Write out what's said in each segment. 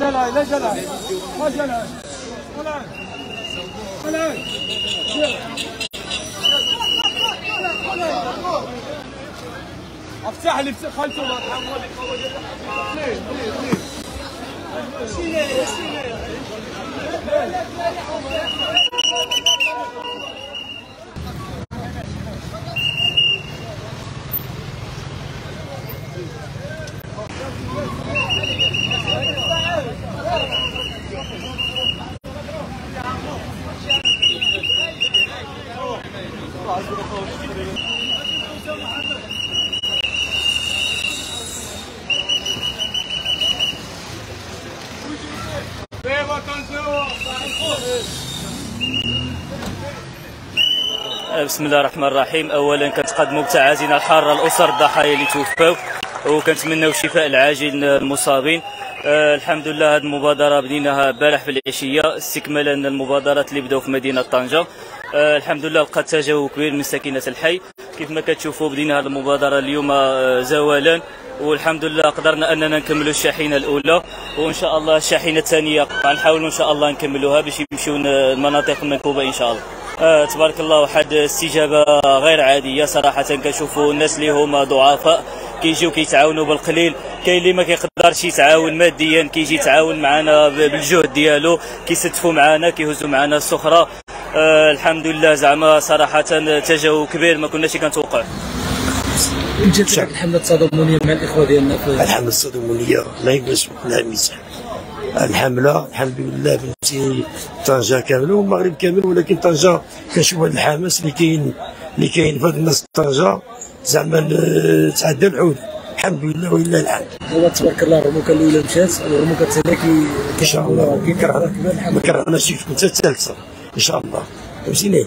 جلاي لا جلاي ما جلاي افتح لي خلته بسم الله الرحمن الرحيم. اولا كنتقدموا بتعازينا الحاره لاسر الضحايا اللي توفاو وكنتمناو الشفاء العاجل للمصابين. الحمد لله هذه المبادره بديناها البارح في العشيه استكمالا للمبادرات اللي بداو في مدينه طنجه. الحمد لله لقى تجاوب كبير من ساكنه الحي. كيف ما كتشوفوا بدينا هذه المبادره اليوم زوالا، والحمد لله قدرنا اننا نكملوا الشاحنه الاولى، وان شاء الله الشاحنه الثانيه غنحاولوا ان شاء الله نكملوها باش يمشيو المناطق المنكوبه ان شاء الله. تبارك الله، واحد استجابه غير عاديه صراحه. كنشوفوا الناس اللي هما ضعفاء كيجيو كيتعاونوا بالقليل، كاين اللي ما كيقدرش يتعاون ماديا كيجي يتعاون معنا بالجهد ديالو، كيستفوا معنا كيهزوا معنا السخره. الحمد لله زعما صراحه تجاوب كبير ما كناش كنتوقعوا. جات الحمله التضامنيه مع الاخوه ديالنا في الحمله التضامنيه الله يبارك لها الميزان. الحمله الحمد لله فهمتي طنجه كامله والمغرب كامل، ولكن طنجه كنشوف هذا الحماس اللي كاين في هذه الناس طنجه زعما تعدى الحدود الحمد لله ولله الحمد. هو تبارك الله الرموكه الاولى مشات والرموكه الثانيه ان شاء الله ما كرهناش تكون حتى الثالثه ان شاء الله فهمتيني.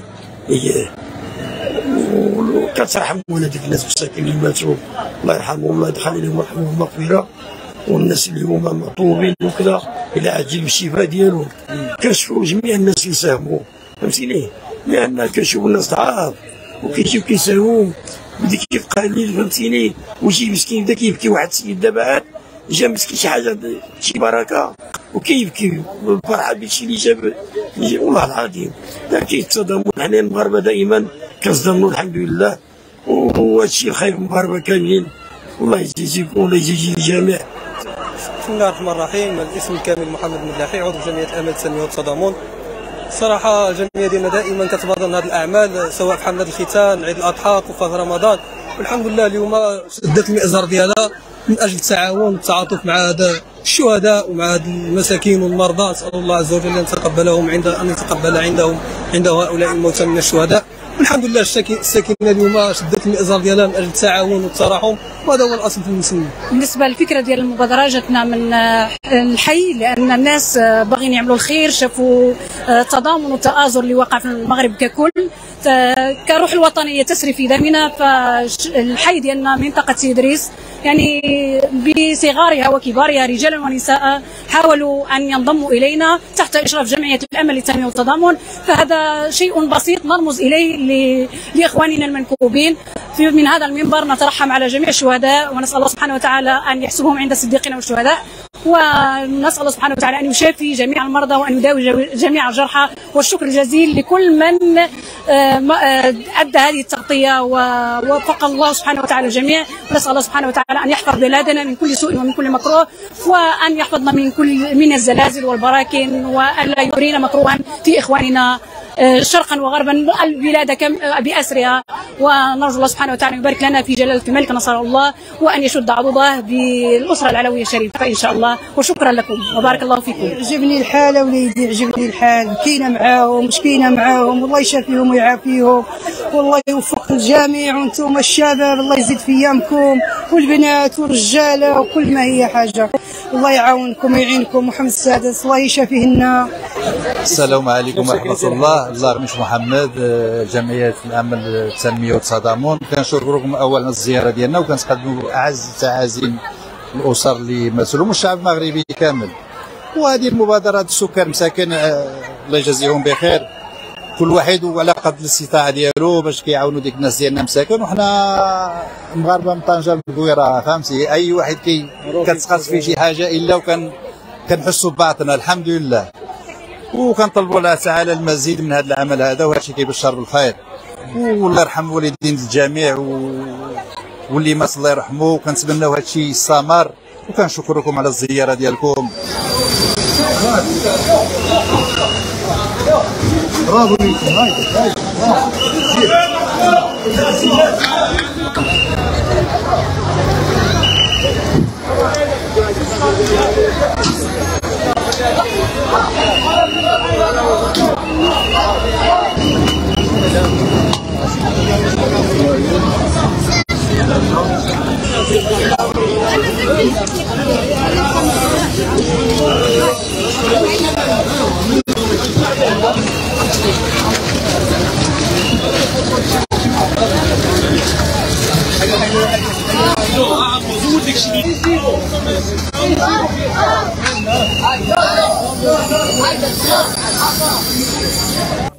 وكترحمونا ديك الناس المساكين اللي ماتوا الله يرحمهم الله يدخل عليهم ورحمهم مغفره، والناس اللي هما مطلوبين وكذا الى عاجل بالشفاء ديالهم. كنشوفوا جميع الناس اللي ساهموا فهمتيني، لان كنشوفوا الناس ضعاف وكيجيو كيساهموا بديك كيبقى الليل فهمتيني، وشي مسكين بدا كيبكي. واحد السيد دابا عاد جا مسكين شي حاجه شي بركه وكيبكي بالفرحه بداكشي اللي جاب والله العظيم. كاين التضامن، حنا المغاربه دائما كنتضامنوا الحمد لله، وهذا الشيء الخير المغاربه كاملين. الله يجزيكم والله يجزي الجميع. بسم الله الرحمن الرحيم. الاسم الكامل محمد مدلاحي، عضو جمعيه الامل التنميه والتضامن. الصراحه الجمعيه ديالنا دائما كتبادر هذه الاعمال سواء في حمله الختان، عيد الاضحى، وفاه رمضان، والحمد لله اليوم شدت المئزر ديالها من اجل التعاون والتعاطف مع هذا الشهداء ومع هذه المساكين والمرضى. نسال الله عز وجل ان يتقبلهم ان يتقبل عند هؤلاء الموتى من الشهداء. والحمد لله الساكنه اليوم شدت المئزر ديالها من اجل التعاون والتراحم، وهذا هو الاصل في المسلمين. بالنسبه للفكره ديال المبادره جاتنا من الحي، لان الناس باغيين يعملوا الخير، شافوا التضامن والتآزر اللي وقع في المغرب ككل، كروح الوطنيه تسري في دمنا. فالحي ديالنا منطقه سي إدريس يعني بصغارها وكبارها رجالا ونساء حاولوا ان ينضموا الينا تحت اشراف جمعيه الامل للتنميه والتضامن. فهذا شيء بسيط نرمز اليه لاخواننا المنكوبين. من هذا المنبر نترحم على جميع الشهداء، ونسال الله سبحانه وتعالى ان يحسبهم عند الصديقين والشهداء، ونسال الله سبحانه وتعالى ان يشافي جميع المرضى وان يداوي جميع الجرحى. والشكر الجزيل لكل من ادى هذه التغطيه، ووفق الله سبحانه وتعالى الجميع. نسال الله سبحانه وتعالى ان يحفظ بلادنا من كل سوء ومن كل مكروه، وان يحفظنا من الزلازل والبراكين، وان لا يرينا مكروها في اخواننا شرقا وغربا البلاد بأسرها. ونرجو الله سبحانه وتعالى يبارك لنا في جلالة الملك نصر الله، وأن يشد عضده بالأسرة العلوية الشريفة إن شاء الله. وشكرا لكم وبارك الله فيكم. عجبني الحال وليدي، عجبني الحال، كينا معاهم مش كينا معاهم، والله يشافيهم ويعافيهم، والله يوفق الجميع. وانتم الشباب الله يزيد في ايامكم، والبنات والرجاله وكل ما هي حاجه، الله يعاونكم ويعينكم. محمد السادس الله يشافيهن. السلام عليكم ورحمه الله. رميش محمد، جمعيه الامل التنميه والتضامن. كنشكركم اولا الزياره ديالنا، وكنتقدموا اعز التعازيم الاسر اللي ماتوا والشعب المغربي كامل. وهذه المبادره السكان مساكن الله يجازيهم بخير، كل واحد وعلى قدر الاستطاعه ديالو باش كيعاونوا ديك الناس ديالنا مساكن. وحنا مغاربه من طنجه الكويره فهمتي، اي واحد كتسقط فيه شي حاجه الا وكان كنحسوا ببعضنا الحمد لله، وكنطلبوا الله تعالى المزيد من هذا العمل هذا، وهذا الشيء كيبشر بالخير. والله يرحم والدين الجميع واللي مات الله يرحمه، وكنتمناو هذا الشيء يستمر، وكنشكركم على الزياره ديالكم. برافو ليكم. هاي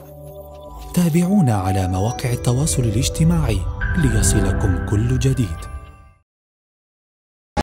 تابعونا على مواقع التواصل الاجتماعي ليصلكم كل جديد.